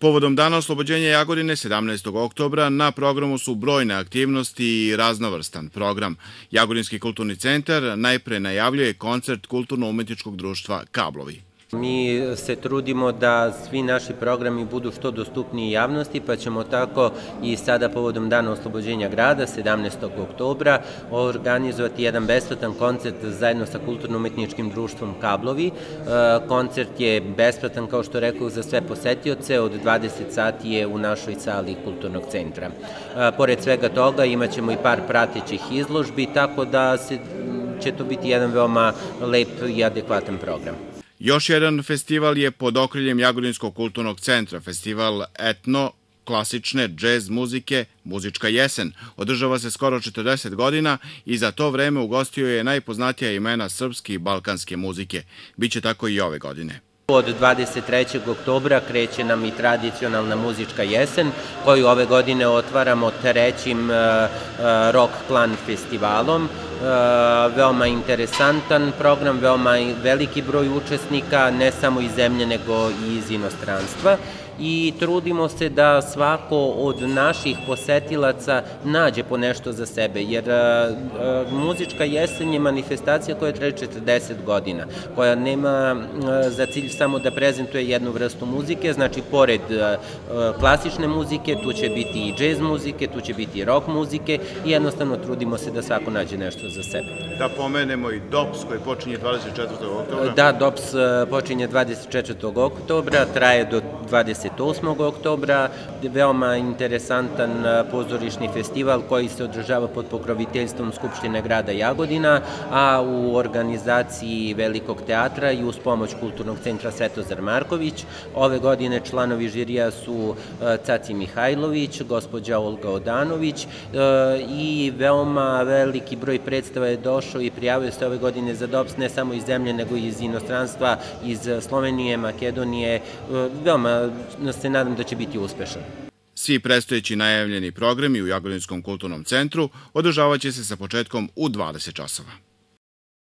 Povodom Dana oslobođenja Jagodine 17. oktobra na programu su brojne aktivnosti i raznovrstan program. Jagodinski kulturni centar najpre najavljuje koncert Kulturno-umetničkog društva Kablovi. Mi se trudimo da svi naši programi budu što dostupniji javnosti, pa ćemo tako i sada povodom Dana oslobođenja grada, 17. oktobra, organizovati jedan besplatan koncert zajedno sa Kulturno-umetničkim društvom Kablovi. Koncert je besplatan, kao što rekao, za sve posetioce, od 20 sati je u našoj sali Kulturnog centra. Pored svega toga imaćemo i par pratećih izložbi, tako da će to biti jedan veoma lep i adekvatan program. Još jedan festival je pod okriljem Jagodinskog kulturnog centra, festival etno-klasične džez muzike Muzička jesen. Održava se skoro 40 godina i za to vreme ugostio je najpoznatija imena srpske i balkanske muzike. Biće tako i ove godine. Od 23. oktobra kreće nam i tradicionalna muzička jesen, koju ove godine otvaramo trećim Rock Clan festivalom. Veoma interesantan program, veoma veliki broj učesnika, ne samo iz zemlje nego i iz inostranstva. I trudimo se da svako od naših posetilaca nađe po nešto za sebe, jer muzička jesen je manifestacija koja traje 40 godina, koja nema za cilj samo da prezentuje jednu vrstu muzike, znači pored klasične muzike tu će biti i džez muzike, tu će biti i rock muzike i jednostavno trudimo se da svako nađe nešto za sebe. Da pomenemo i DOPS koji počinje 24. oktobra. Da, DOPS počinje 24. oktobra, traje do 28. oktobra, veoma interesantan pozorišni festival koji se održava pod pokroviteljstvom Skupštine grada Jagodina, a u organizaciji Velikog teatra i uz pomoć Kulturnog centra Svetozar Marković. Ove godine članovi žirija su Caci Mihajlović, gospođa Olga Odanović i veoma veliki broj predstava je došao i prijavio se ove godine za DOPS ne samo iz zemlje nego i iz inostranstva, iz Slovenije, Makedonije. Veoma se nadam da će biti uspešan. Svi predstojeći najavljeni programi u Jagodinskom kulturnom centru održavaće se sa početkom u 20 časova.